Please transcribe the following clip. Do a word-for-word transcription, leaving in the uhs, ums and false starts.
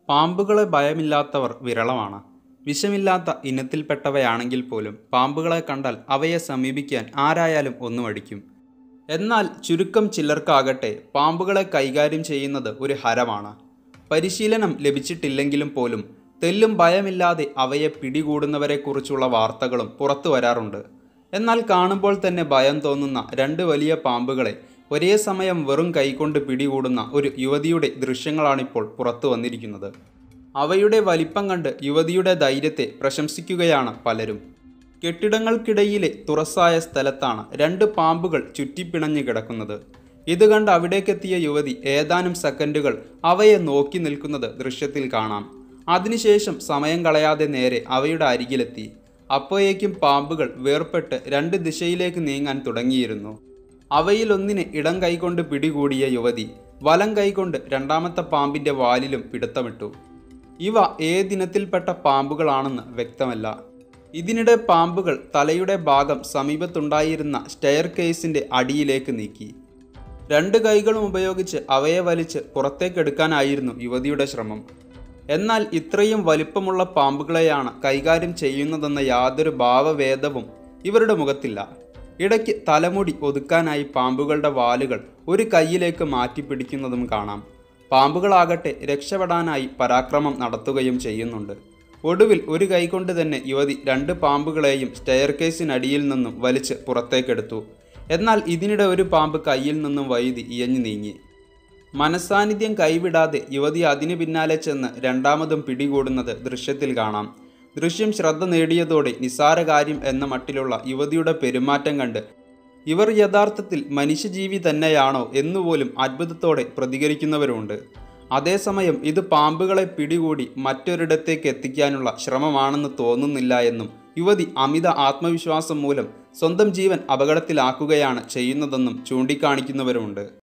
പാമ്പുകളെ ഭയമില്ലാത്തവർ വിരളമാണ്. വിഷമില്ലാത്ത ഇനത്തിൽപ്പെട്ടവയാണെങ്കിൽ പോലും പാമ്പുകളെ കണ്ടാൽ അവയെ സമീപിക്കാൻ ആരായാലും ഒന്ന് മടിക്കും. എന്നാൽ ചുരുക്കം ചിലർക്കാകട്ടെ പാമ്പുകളെ കൈകാര്യം ചെയ്യുന്നത് ഒരു ഹരമാണ്. പരിശീലനം ലഭിച്ചിട്ടില്ലെങ്കിലും പോലും തെല്ലും ഭയമില്ലാതെ അവയെ പിടികൂടുന്നവരെക്കുറിച്ചുള്ള വാർത്തകളും പുറത്തു വരാറുണ്ട്. എന്നാൽ കാണുമ്പോൾ തന്നെ ഭയം തോന്നുന്ന രണ്ട് വലിയ പാമ്പുകളെ ഒരേ സമയം വെറും കൈകൊണ്ട് പിടികൂടുന്ന ഒരു യുവതിയുടെ ദൃശ്യങ്ങളാണിപ്പോൾ പുറത്തു വന്നിരിക്കുന്നത്. അവയുടെ വലിപ്പം കണ്ട് യുവതിയുടെ ധൈര്യത്തെ പ്രശംസിക്കുകയാണ് പലരും. കെട്ടിടങ്ങൾക്കിടയിലെ തുറസായ സ്ഥലത്താണ് രണ്ട് പാമ്പുകൾ ചുറ്റിപ്പിണഞ്ഞു കിടക്കുന്നത്. ഇത് കണ്ട് അവിടേക്കെത്തിയ യുവതി ഏതാനും സെക്കൻഡുകൾ അവയെ നോക്കി നിൽക്കുന്നത് ദൃശ്യത്തിൽ കാണാം. അതിനുശേഷം സമയം കളയാതെ നേരെ അവയുടെ അരികിലെത്തി. അപ്പോഴേക്കും പാമ്പുകൾ വേർപെട്ട് രണ്ട് ദിശയിലേക്ക് നീങ്ങാൻ തുടങ്ങിയിരുന്നു. അവയിലൊന്നിനെ ഇടം കൈകൊണ്ട് പിടികൂടിയ യുവതി വലം കൈകൊണ്ട് രണ്ടാമത്തെ പാമ്പിൻ്റെ വാലിലും പിടുത്തമിട്ടു. ഇവ ഏതിനത്തിൽപ്പെട്ട പാമ്പുകളാണെന്ന് വ്യക്തമല്ല. ഇതിനിടെ പാമ്പുകൾ തലയുടെ ഭാഗം സമീപത്തുണ്ടായിരുന്ന സ്റ്റെയർ കേസിൻ്റെ അടിയിലേക്ക് നീക്കി. രണ്ട് കൈകളും ഉപയോഗിച്ച് അവയെ വലിച്ച് പുറത്തേക്കെടുക്കാനായിരുന്നു യുവതിയുടെ ശ്രമം. എന്നാൽ ഇത്രയും വലിപ്പമുള്ള പാമ്പുകളെയാണ് കൈകാര്യം ചെയ്യുന്നതെന്ന യാതൊരു ഭാവഭേദവും ഇവരുടെ മുഖത്തില്ല. ഇടയ്ക്ക് തലമുടി ഒതുക്കാനായി പാമ്പുകളുടെ വാലുകൾ ഒരു കൈയിലേക്ക് മാറ്റിപ്പിടിക്കുന്നതും കാണാം. പാമ്പുകളാകട്ടെ രക്ഷപ്പെടാനായി പരാക്രമം നടത്തുകയും ചെയ്യുന്നുണ്ട്. ഒടുവിൽ ഒരു കൈകൊണ്ട് തന്നെ യുവതി രണ്ട് പാമ്പുകളെയും സ്റ്റെയർ കേസിനടിയിൽ നിന്നും വലിച്ച് പുറത്തേക്കെടുത്തു. എന്നാൽ ഇതിനിടെ ഒരു പാമ്പ് കയ്യിൽ നിന്നും വഴുതി ഇഴഞ്ഞു നീങ്ങി. മനസാന്നിധ്യം കൈവിടാതെ യുവതി അതിനു പിന്നാലെ ചെന്ന് രണ്ടാമതും പിടികൂടുന്നത് ദൃശ്യത്തിൽ കാണാം. ദൃശ്യം ശ്രദ്ധ നേടിയതോടെ നിസാര കാര്യം എന്ന മട്ടിലുള്ള യുവതിയുടെ പെരുമാറ്റം കണ്ട് ഇവർ യഥാർത്ഥത്തിൽ മനുഷ്യജീവി തന്നെയാണോ എന്നുപോലും അത്ഭുതത്തോടെ പ്രതികരിക്കുന്നവരുണ്ട്. അതേസമയം ഇത് പാമ്പുകളെ പിടികൂടി മറ്റൊരിടത്തേക്ക് എത്തിക്കാനുള്ള ശ്രമമാണെന്ന് തോന്നുന്നില്ല എന്നും യുവതി അമിത ആത്മവിശ്വാസം മൂലം സ്വന്തം ജീവൻ അപകടത്തിലാക്കുകയാണ് ചെയ്യുന്നതെന്നും ചൂണ്ടിക്കാണിക്കുന്നവരുമുണ്ട്.